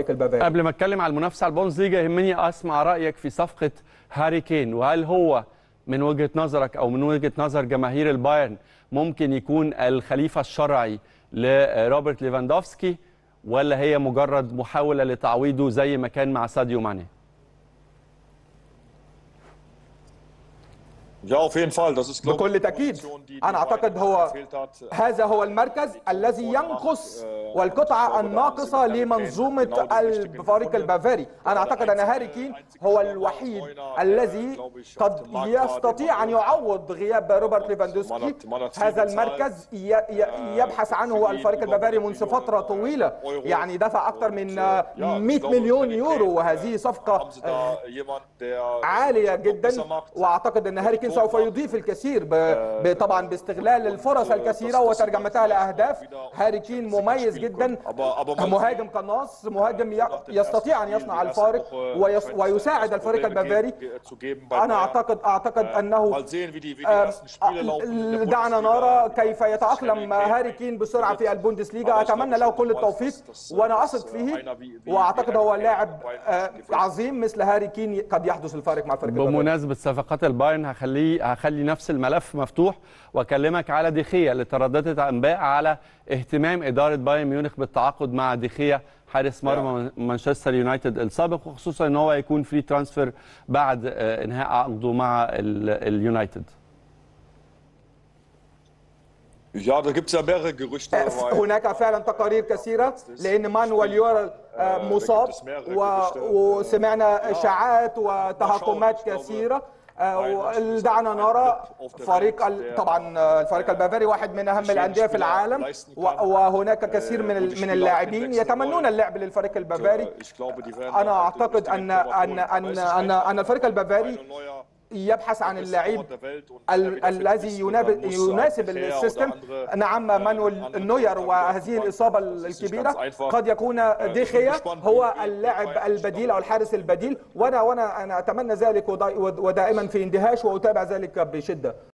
البافاري. قبل ما اتكلم على المنافسه على البوندسليجا يهمني اسمع رايك في صفقه هاري كين، وهل هو من وجهه نظرك او من وجهه نظر جماهير البايرن ممكن يكون الخليفه الشرعي لروبرت ليفاندوفسكي، ولا هي مجرد محاوله لتعويضه زي ما كان مع ساديو ماني؟ بكل تأكيد أنا أعتقد هذا هو المركز الذي ينقص والقطعة الناقصة لمنظومة الفريق البافاري. أنا أعتقد أن هاري كين هو الوحيد الذي قد يستطيع أن يعوض غياب روبرت ليفاندوسكي. هذا المركز يبحث عنه الفريق البافاري منذ فترة طويلة، يعني دفع أكثر من 100 مليون يورو، وهذه صفقة عالية جدا. وأعتقد أن هاري كين سوف يضيف الكثير طبعا باستغلال الفرص الكثيرة وترجمتها لأهداف. هاري كين مميز جدا، مهاجم قناص، مهاجم يستطيع أن يصنع الفارق ويساعد الفريق البافاري. أنا أعتقد أنه دعنا نرى كيف يتأقلم هاري كين بسرعة في البوندسليغا. أتمنى له كل التوفيق وأنا أثق فيه، وأعتقد هو لاعب عظيم مثل هاري كين قد يحدث الفارق مع الفريق البافاري. بمناسبة صفقات البايرن هخلي نفس الملف مفتوح واكلمك على ديخيا، اللي ترددت انباء على اهتمام اداره بايرن ميونخ بالتعاقد مع ديخيا حارس مرمى مانشستر يونايتد السابق، وخصوصا ان هو يكون فري ترانسفير بعد انهاء عقده مع اليونايتد. هناك فعلا تقارير كثيرة، لأن مانويل يورا مصاب وسمعنا إشاعات وتهكمات كثيرة. دعنا نرى طبعا الفريق البافاري واحد من أهم الأندية في العالم، وهناك كثير من اللاعبين يتمنون اللعب للفريق البافاري. أنا أعتقد أن الفريق البافاري يبحث عن اللعيب الذي يناسب السيستم. نعم، مانويل نوير وهذه الإصابة الكبيرة قد يكون ديخيا هو اللاعب البديل أو الحارس البديل، وأنا أتمنى ذلك ودائما في اندهاش وأتابع ذلك بشدة.